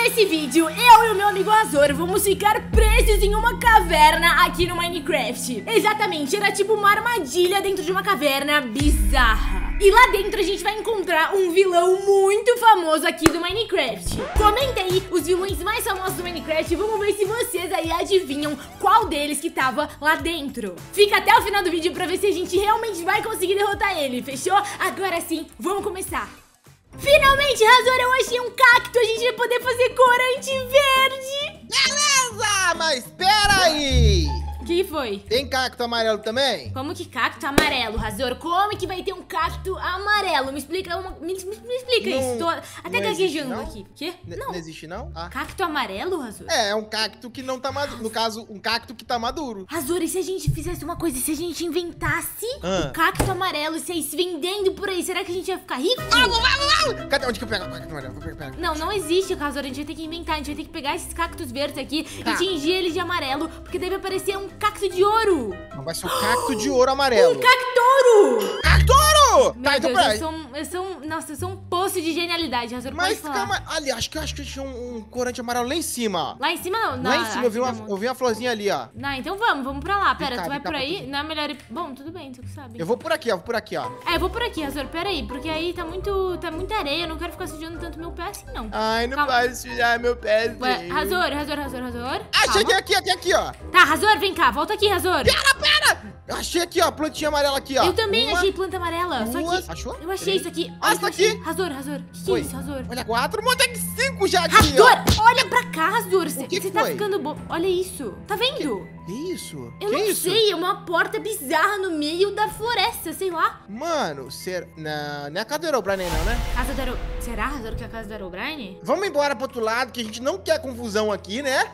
nesse vídeo, eu e o meu amigo Razor vamos ficar presos em uma caverna aqui no Minecraft. Exatamente, era tipo uma armadilha dentro de uma caverna bizarra. E lá dentro a gente vai encontrar um vilão muito famoso aqui do Minecraft. Comenta aí os vilões mais famosos do Minecraft e vamos ver se vocês aí adivinham qual deles que tava lá dentro. Fica até o final do vídeo pra ver se a gente realmente vai conseguir derrotar ele, fechou? Agora sim, vamos começar. Finalmente, Razor, eu achei um cacto, a gente vai poder fazer corante verde. Beleza, mas espera aí. O que foi? Tem cacto amarelo também? Como que cacto amarelo, Razor? Como que vai ter um cacto amarelo? Me explica, me explica Não, isso. Tô até não existe, gaguejando não? aqui. Quê? Não existe, não? Ah. Cacto amarelo, Razor? É um cacto que não tá maduro. No caso, um cacto que tá maduro. Razor, e se a gente fizesse uma coisa? Se a gente inventasse Ah. o cacto amarelo e saísse vendendo por aí, será que a gente ia ficar rico? Vamos! Cadê? Onde que eu pego o cacto amarelo? Vou pegar. Não existe, Razor. A gente vai ter que inventar. A gente vai ter que pegar esses cactos verdes aqui Tá. e tingir eles de amarelo, porque deve aparecer um cacto de ouro. Não vai ser o cacto de ouro amarelo. Um cactouro! Cactouro! Meu Tá, então Deus, peraí. eu sou um poço de genialidade, Razor. Mas pode falar. calma. Ali, acho que tinha um corante amarelo lá em cima, ó. Lá em cima não. Lá em cima, eu vi aqui uma florzinha ali, ó. Não, então vamos pra lá. Pera, cá, tu vai vem cá por pra aí? tu. Não é melhor ir... Bom, tudo bem, tu que sabe. Eu vou por aqui, ó. Eu vou por aqui, Razor. Pera aí, porque aí tá muita areia. Eu não quero ficar sujando tanto meu pé assim, não. Ai, não Calma. pode sujar meu pé. Ué, Razor. Ah, Calma. cheguei aqui, ó. Tá, Razor, vem cá. Volta aqui, Razor. Pera! Eu achei aqui, ó, plantinha amarela aqui, ó. Eu também Uma, achei planta amarela. Só duas, que achou? eu achei Três. isso aqui. Ah, Olha isso o que eu achei. aqui? Razor. O que é Oi. isso, Razor? Olha, 4, tem 5 já aqui, ó. Razor, olha pra cá, Razor. Você que tá foi? ficando bobo. Olha isso. Tá vendo? Que isso? Eu que não isso? sei, é uma porta bizarra no meio da floresta, sei lá. Mano, não é a casa do Herobrine não, né? Casa da Aro... Será, Razor, que é a casa da Herobrine? Vamos embora pro outro lado, que a gente não quer confusão aqui, né?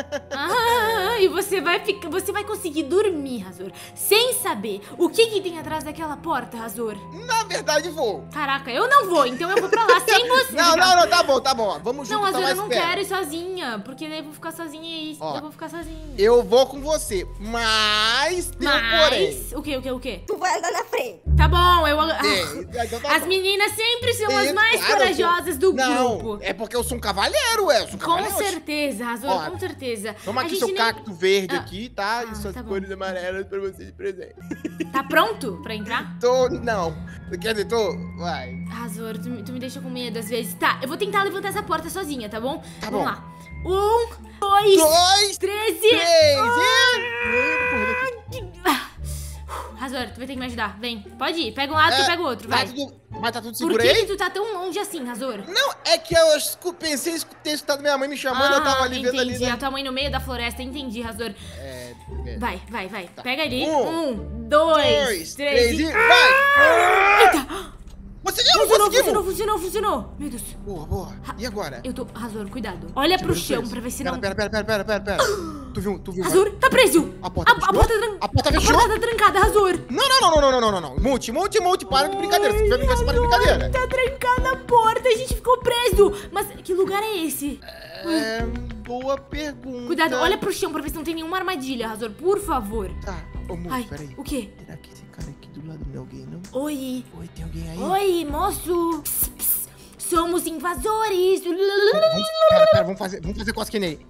E você vai conseguir dormir, Razor, sem saber o que tem atrás daquela porta, Razor. Na verdade, vou. Caraca, eu não vou, então eu vou pra lá sem você. Não, tá bom. Vamos junto, Não, Razor, tá eu mais não perto. quero ir sozinha, porque daí eu vou ficar sozinha e Ó, eu vou ficar sozinha. Eu vou com você, mas tem um porém. Mas... O quê? Tu vai andar na frente. Tá bom, Então tá As bom. meninas sempre são as Isso, mais claro, corajosas do Não, grupo. é porque eu sou um cavalheiro, eu sou um Com cavaleiro. certeza, Razor, Ó, com certeza. Toma A aqui gente seu nem- cacto verde Ah, aqui, tá? E suas tá bom. cores amarelas pra você de presente. Tá pronto pra entrar? Não. Quer dizer, vai. Razor, tu me deixa com medo às vezes. Tá, eu vou tentar levantar essa porta sozinha, tá bom? Tá Vamos bom. lá. 1, 2, 13. Razor, tu vai ter que me ajudar. Vem, pode ir. Pega um lado que eu pego o outro, vai. Mas tá tudo Por seguro que aí? tu tá tão longe assim, Razor? Não, é que eu pensei em ter escutado minha mãe me chamando, eu tava ali vendo ali, entendi. né? A tua mãe no meio da floresta, entendi, Razor. É. Vai. Pega ali. 1, 2, 2, 3 3 e... e vai! Eita! Conseguimos! Funcionou. Meu Deus. Boa. E agora? Eu tô... Razor, cuidado. Olha pro chão pra ver se não... Pera. Tu viu? Razor, tá preso. A porta fechou? A porta fechou? A porta tá trancada, Razor. Não. Multi, para de brincadeira. Se tiver brincadeira, você para de brincadeira. Tá trancada a porta, a gente ficou preso. Mas que lugar é esse? É, boa pergunta. Cuidado, olha pro chão pra ver se não tem nenhuma armadilha, Razor, por favor. Tá, ô Multi, Ai, peraí. o quê? Será que esse cara aqui do lado não é alguém, não? Oi. Oi, tem alguém aí? Oi, moço. Pss. Somos invasores. Pera, vamos fazer cosquinha nele.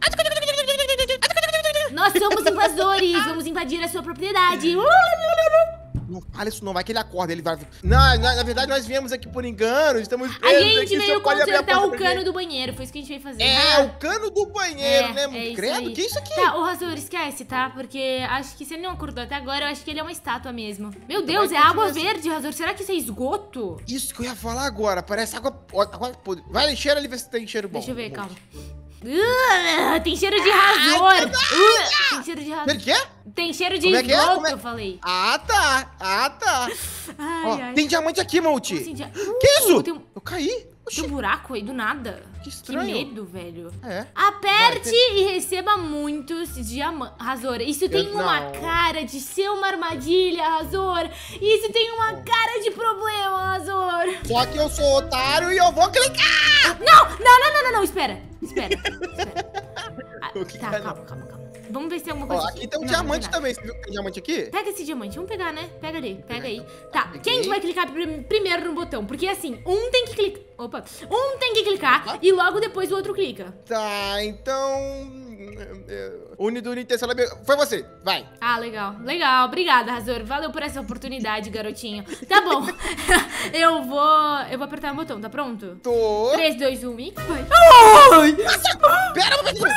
Nós somos invasores. Vamos invadir a sua propriedade. Não fala isso não, vai que ele acorda, ele vai... Não, na verdade nós viemos aqui por engano, estamos A presos gente aqui, veio só pode abrir a consertar porta o pra cano gente. do banheiro. Foi isso que a gente veio fazer. É, o cano do banheiro, né? isso Credo, aí. que isso aqui? Tá, ô Razor, esquece, tá? Porque acho que se ele não acordou até agora, eu acho que ele é uma estátua mesmo. Meu Deus, é vai água continuar verde, Razor. Será que isso é esgoto? Isso que eu ia falar agora, parece água podre. Vai, cheira ali, ver se tem cheiro bom. Deixa eu ver, Multi. calma. Tem cheiro de Razor. Tem cheiro de Razor. Pera, que é? Tem cheiro de Como é que é? esgoto, Como é? eu falei. Ah, tá. Ó, Ai. tem diamante aqui, Multi. Assim, Que isso? Tem um Eu caí. Oxi, buraco aí do nada. que estranho. medo, velho. É. Aperte e receba muitos diamantes. Razor, isso tem uma não. cara de ser uma armadilha, Razor. Isso tem uma cara de problema, Razor. Só que eu sou otário e eu vou clicar. Não, espera. Ah, O que tá, é, calma. Vamos ver se tem alguma Ó, coisa aqui tem um Não, diamante não tem nada. também. Você viu que tem diamante aqui? Pega esse diamante, vamos pegar, né? Pega ali, pega aí. Tá, Peguei. quem que vai clicar primeiro no botão? Porque assim, um tem que clicar. Opa! Um tem que clicar e logo depois o outro clica. Tá, então... Unido, foi você, vai. Ah, legal. Legal, obrigada, Razor. Valeu por essa oportunidade, garotinho. Tá bom. eu vou apertar o botão, tá pronto? Tô. 3, 2, 1 e vai. Ai! Pera,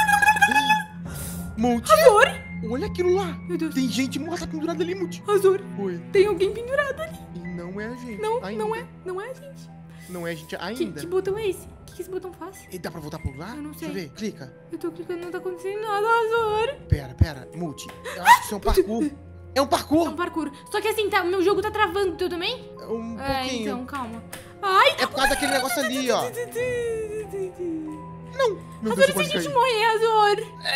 Multi. Razor! Olha aquilo lá. Meu Deus. Tem gente morta pendurada ali, Multi. Razor, Oi. tem alguém pendurado ali. E não é a gente. Não, ainda. não é a gente. Não é a gente Que ainda. botão é esse? O que esse botão faz? E dá pra voltar pro lugar? Eu não Deixa eu sei. ver. Clica. Eu tô clicando, não tá acontecendo nada, Razor. Pera. Multi. Eu acho que isso é um parkour. É um É parkour. um parkour. Só que assim, tá, meu jogo tá travando, o teu também? Um É, pouquinho. então, calma. Ai, É por causa daquele negócio ali, ó. Não. Meu Razor, Deus, e se eu a quase gente caí. morrer, Razor?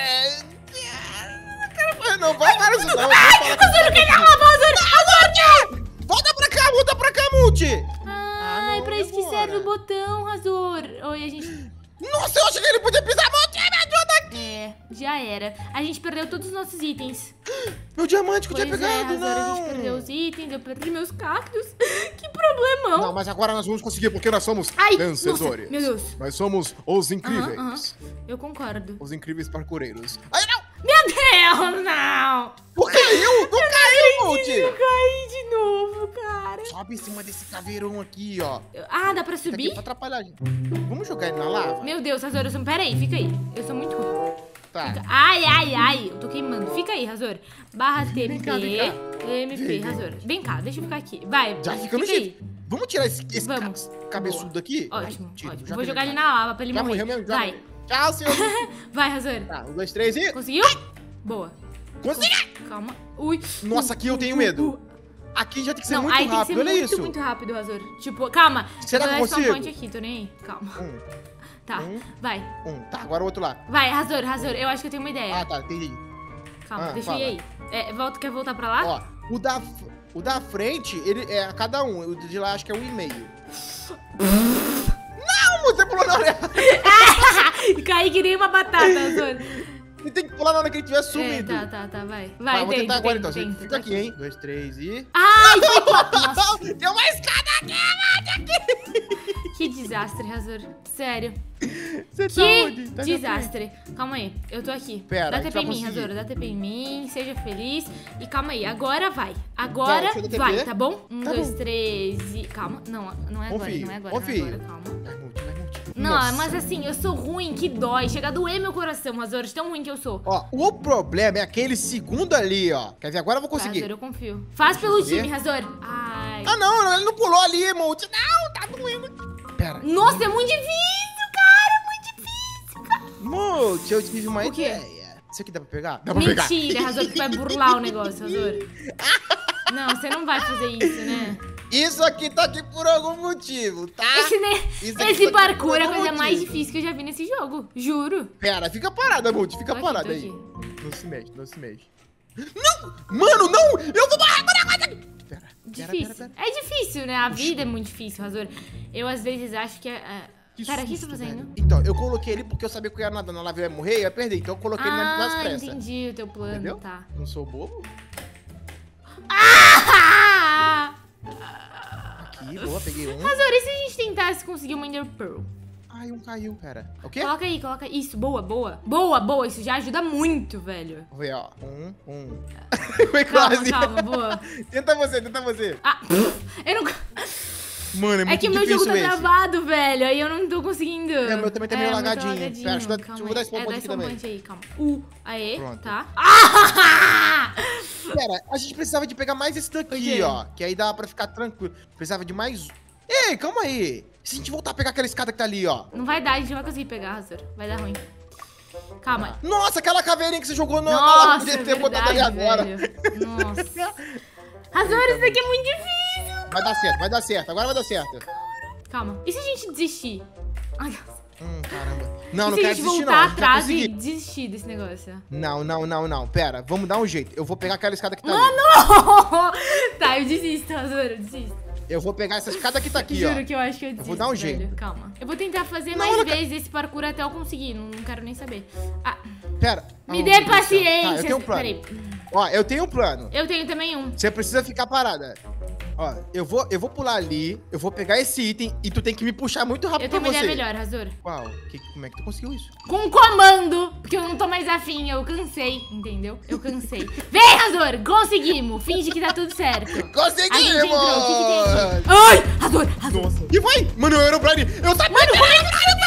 Cara, não vai para isso, não. Razor, quer dar uma Razor? Volta pra cá, Multi. Ai, não, pra isso que agora. serve o botão, Razor. Oi, a gente... Nossa, eu achei que ele podia pisar. Multi, me ajuda aqui. É, já era. A gente perdeu todos os nossos itens. Meu diamante que eu Pois tinha pegado, Razor, a gente não. perdeu os itens, eu perdi meus cactos. Que problemão. Não, mas agora nós vamos conseguir, porque nós somos Ai, vencedores. nossa, meu Deus. Nós somos os incríveis. Aham. Eu concordo. Os incríveis parkoureiros. Ai, não! Meu Deus, não! Tu caiu! Tu caiu, Multi! Eu caí de novo, cara. Sobe em cima desse caveirão aqui, ó. Ah, dá pra Isso aqui subir? é pra atrapalhar a gente. Vamos jogar ele na lava? Meu Deus, Razor, eu sou... Pera aí, fica aí. Eu sou muito ruim. Tá. Ai, eu tô queimando. Fica aí, Razor. Barra TP, Vem cá. MP, Vem. Razor. Vem cá, deixa eu ficar aqui. Vai, Já fica no aí. jeito. Vamos tirar esse Vamos. cabeçudo aqui? Ótimo, Ai, tiro, ótimo. já Vou que jogar ele ele tá. na lava pra ele Já morrer. morreu mesmo? Já Vai, morreu. Tchau, senhor. vai, Razor. Tá, 1, 2, 3 e... Conseguiu? Boa. Consegui! Calma. Ui. Nossa, aqui eu tenho medo. Aqui já tem que ser Não, muito aí rápido, tem que olha ser muito, isso. muito rápido, Razor. Tipo, calma. Será que eu Vou dar consigo? point aqui, tô nem aí. Calma. Tá, Um. vai. Tá, agora o outro lá. Vai, Razor, eu acho que eu tenho uma ideia. Ah, tá, entendi. Calma, deixa eu fala. ir aí. Quer voltar pra lá? Ó, o da frente, ele é a cada um. O de lá acho que é 1,5. Não, você pulou na hora. Caí que nem uma batata, Razor. Você tem que pular na hora que ele tiver sumido. Tá, vai. Tá, Vai, vou tentar tenta, agora então. tenta, Você fica aqui, hein? 2, 3 e... Ai, foi Nossa, Tem uma escada aqui! que desastre, Razor. Sério. Você Que onde? Tá desastre. Calma aí, eu tô aqui. Pera, dá a gente TP em vai mim, conseguir. Razor. Dá TP em mim, seja feliz. E calma aí, agora vai. Agora deixa eu dar TP. vai, tá bom? 1, Tá 2, bom. 3 e... Calma, não é agora, Confio, não é agora, confio. não é agora, calma. Vai, Multi, vai, Multi. Não, Nossa. mas assim, eu sou ruim, que dói. Chega a doer meu coração, Razor, de tão ruim que eu sou. Ó, o problema é aquele segundo ali, ó. Quer ver? Agora eu vou conseguir. Razor, eu confio. Faz pelo ver. time, Razor. Ai. Ah, não, ele não pulou ali, Multi. Não, tá doendo. Pera. Nossa, é muito difícil, cara. Muito difícil, cara. Multi, eu tive uma O quê? ideia. Isso aqui dá pra pegar? Dá pra pegar. Mentira, Razor, que vai burlar o negócio, Razor. Não, você não vai fazer isso, né? Isso aqui tá aqui por algum motivo, tá? Isso aqui Esse tá aqui parkour por é a algum coisa mais motivo. difícil que eu já vi nesse jogo. Juro. Pera, fica parada, Multi. Fica Tô parada aqui, aí. tô Não se mexe, não se mexe. Não! Mano, não! Eu vou morrer agora! Pera, Difícil. É difícil, né? A vida é muito difícil, Razor. Eu, às vezes, acho que Pera, o que você tá susto, fazendo? velho. Então, eu coloquei ele porque eu sabia que eu ia nadar na lava e ia morrer e ia perder. Então eu coloquei ele nas pressas. Entendi o teu plano, Entendeu? tá. Não sou bobo? Ah! Aqui, boa, peguei um. Razor, e se a gente tentasse conseguir uma Ender Pearl? Ai, um caiu, pera. O quê? Coloca aí, coloca. Isso, boa, boa. Boa, boa. Isso já ajuda muito, velho. Vamos ver, ó. Foi Calma, quase. calma, boa. Tenta você. Ah, eu não... Mano, é muito É que o meu jogo difícil tá esse. travado, velho. Aí eu não tô conseguindo. É, o meu também tá meio o meu lagadinho. Pera, deixa eu dar- Calma eu vou dar aí. spawn point dá aqui spawn também. point aí, calma. Aê, Pronto. tá. Ah! Pera, a gente precisava de pegar mais esse O daqui, quê? ó. Que aí dá pra ficar tranquilo. Precisava de mais... Ei, calma aí. Se a gente voltar a pegar aquela escada que tá ali, ó. Não vai dar, a gente não vai conseguir pegar, Razor. Vai dar ruim. Calma. Nossa, aquela caveirinha que você jogou na Nossa, lava. Podia ter botado ali agora. velho. Nossa. Razor, isso daqui é muito difícil. Vai dar certo. Agora vai dar certo. Calma. E se a gente desistir? Ai, Caramba. Não, e não se a quero gente desistir, não. voltar A gente vai atrás e conseguir. desistir desse negócio? Não. Pera, vamos dar um jeito. Eu vou pegar aquela escada que tá ali. Mano! Tá, eu desisto, Razor, eu desisto. Eu vou pegar essa escada que tá aqui, ó. Juro que eu acho que eu desisto, vou dar um velho. jeito. Calma. Eu vou tentar fazer Não, mais não, vezes esse parkour até eu conseguir. Não quero nem saber. Ah, Pera. me Oh, dê meu Deus do céu. paciência. Tá, eu tenho um plano. Peraí. Ó, eu tenho um plano. Eu tenho também um. Você precisa ficar parada. Ó, eu vou pular ali, eu vou pegar esse item e tu tem que me puxar muito rápido Eu tenho pra uma você. ideia melhor, Razor. Qual? Como é que tu conseguiu isso? Com um comando, porque eu não tô mais afim, eu cansei, entendeu? Eu cansei. Vem, Razor, conseguimos. Finge que tá tudo certo. Conseguimos! A gente entrou, o que tem aqui? Ai, Razor, Razor. Nossa. E vai! Mano, eu era o Brian! Eu sabia! Mano, vai!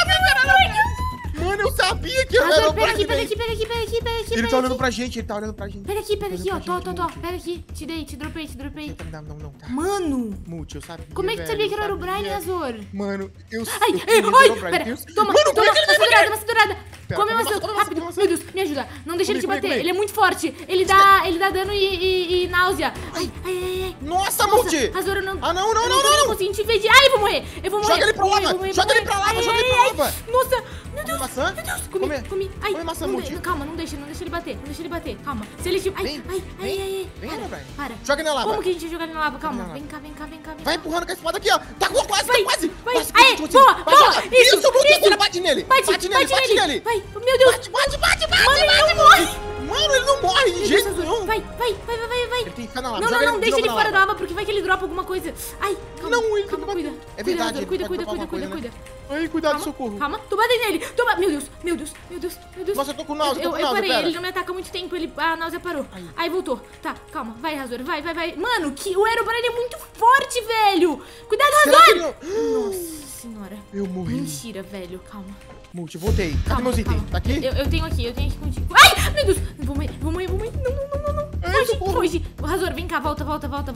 Mano, eu sabia que eu era Razor, o pega Brian! aqui, pega aqui, pega aqui, pega aqui, pega aqui. Ele pega tá olhando aqui. pra gente, ele tá olhando pra gente. Pega aqui, ó. Tô. Multi. Pega aqui. Te dei, te dropei, te dropei. Não, tá. Mano, Multi, eu sabia. como é que tu sabia que eu era o Brian, Razor? Mano, eu Ai, pera. Toma, uma segurada. Come toma maçã, maçã, rápido. maçã. Meu Deus, me ajuda. Não deixa ele te Comi. bater. Ele é muito forte. Ele dá dano e náusea. Ai. Nossa, Multi! Razor, eu não... Ah, não. Eu não consegui te impedir. Ai, eu vou morrer. Joga ele pra lava. Joga ele pra lava, joga ele pra lava. Nossa, meu Deus. maçã? Meu Deus, Come. comi. Ai, Come maçã, não Multi. calma, não deixa ele bater. Calma. Se ele te... Ai. Vem, Brian. Para. Joga na lava. Como que a gente vai jogar ele na lava? Calma. Joga na Vem cá. Vai empurrando com a espada aqui, ó. Tá quase, Vai. Nossa, Aê, boa. Isso, Multi, agora bate nele. Bate nele. Vai, meu Deus. Bate. Mano, ele não morre. Mano, ele não morre de jeito nenhum. Vai. Ele tem que ficar na lava. Joga Não, deixa de ele novo fora na da lava, porque vai que ele dropa alguma coisa. Ai, calma. Não, ele calma, tem que cuida. bater. É verdade, Razor, ele cuida. pode dropar alguma coisa, né? Ai, cuidado, socorro. Calma, tô batendo nele. Toma, meu Deus. Nossa, eu tô com náusea, Eu parei, pera. ele não me ataca há muito tempo, a náusea parou. Aí voltou. Tá, calma, vai, Razor, vai. Mano, o Herobrine é muito forte, velho. Cuidado, Será que Razor. ele... Nossa senhora. Eu morri. Mentira, velho, calma. Multi, voltei. Cadê Calma, meus itens? calma. Tá aqui? Eu tenho aqui contigo. Ai, meu Deus. Vou morrer. Não. Ai, socorro. Foge. Razor, vem cá, volta.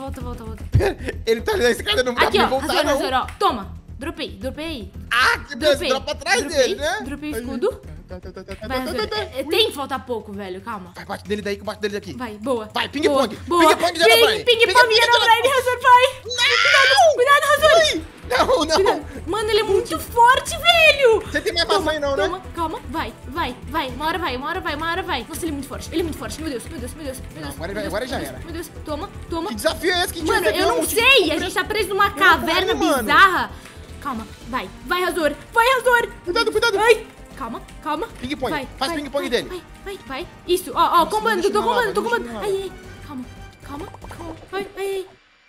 Ele tá ali na escada, não dá Aqui, pra ó, voltar, não. Razor, ó. Toma. Dropei aí. Ah, que beleza, Dropei. dropa atrás Dropei. dele, né? Dropei o escudo. Vai, Razor. Tem que faltar pouco, velho, calma. Vai, bate dele daí que eu bato dele daqui. Vai, boa. Vai, ping-pong. Boa. Ping-pong de Herobrine. Ping-pong de Herobrine, Razor, vai. Cuidado, Razor. Não. Mano, ele é muito forte, velho. Você tem mais maçã aí não, né? Calma. Vai. Uma hora vai. Nossa, ele é muito forte. Meu Deus. Não, agora já era. Meu Deus, toma. Que desafio é esse que a gente Mano, vai eu não sei. A gente tá preso numa caverna mano. bizarra. Calma, vai, Razor. Cuidado. Ai, calma. Ping-pong. Vai, Faz vai, ping-pong vai, dele. Vai. Isso, ó, combando, deixa tô na lava, combando. deixa na lava. Ai, calma. Vai.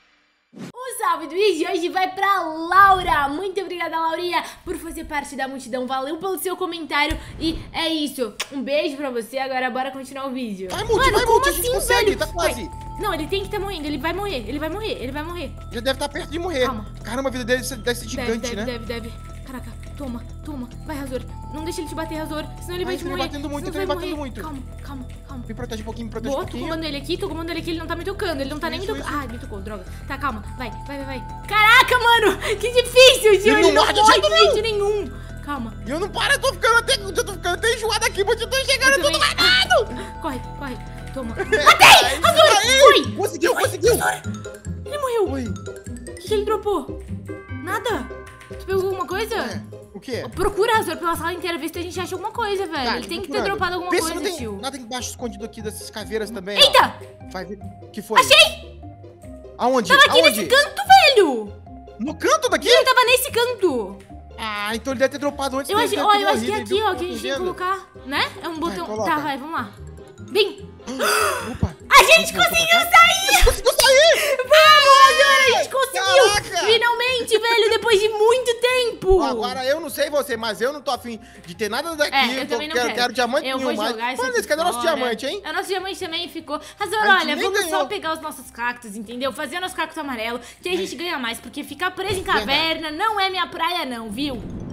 O salve do vídeo de hoje vai pra Laura. Muito obrigada, Laurinha, por fazer parte da multidão. Valeu pelo seu comentário. E é isso. Um beijo pra você. Agora bora continuar o vídeo. Vai, Multi, a gente consegue, velho? tá quase. Não, ele tem que estar morrendo. Ele vai morrer. Já deve estar perto de morrer. Calma. Caramba, a vida dele deve ser gigante, né? Deve. Caraca, toma. Vai, Razor. Não deixa ele te bater, Razor. Senão ele vai te morrer. batendo muito, Senão ele vai batendo morrer. muito. Calma. Me protege um pouquinho, Boa, tô comandando ele aqui, ele não tá me tocando. Ele não tá nem me tocando. Isso. Ah, me tocou, droga. Tá, calma. Vai. Caraca, mano. Que difícil, tio. Ele não morde de jeito jeito nenhum. Calma. E eu não paro, eu tô ficando até enjoado aqui, mas eu tô chegando tudo ganhado. Corre. Toma. Matei! Razor! Foi! Conseguiu! Ele morreu. Oi. O que ele dropou? Nada. Tu pegou alguma coisa? O quê? Procura, Razor, pela sala inteira, ver se a gente acha alguma coisa, velho. Tá, Ele tem que ter procurando. dropado alguma Pensa, coisa, não tem tio. nada embaixo escondido aqui dessas caveiras também, ó. Eita! Vai ver o que foi. Achei! Aonde? Tava aqui nesse canto, velho! No canto daqui? Ele tava nesse canto. Ah, então ele deve ter dropado antes. Eu acho que é aqui, ó, que a gente tem que vendo? colocar, né? É um botão. coloca. Tá, vai, vamos lá. Bem, Opa. a gente conseguiu sair! Conseguiu sair! Vamos, Razor, a gente conseguiu! Caraca! Finalmente, velho, depois de muito tempo! Agora eu não sei você, mas eu não tô afim de ter nada daqui. Eu também não quero. Diamante Eu nenhum vou jogar mais. isso Mano, aqui esse cadê o nosso fora. diamante, hein? O nosso diamante também ficou. Razor, A gente olha, nem vamos ganhou. só pegar os nossos cactos, entendeu? Fazer o nosso cacto amarelo, que a gente ganha mais, porque ficar preso em caverna não é minha praia não, viu?